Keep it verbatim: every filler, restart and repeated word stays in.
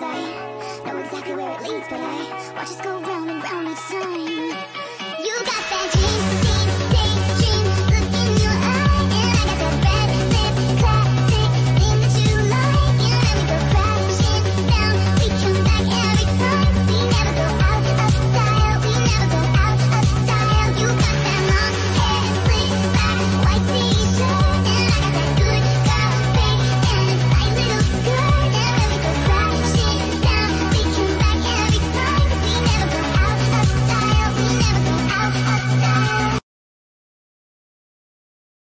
sight. Know exactly where it leads, but I watch us go round and round each time. You got that G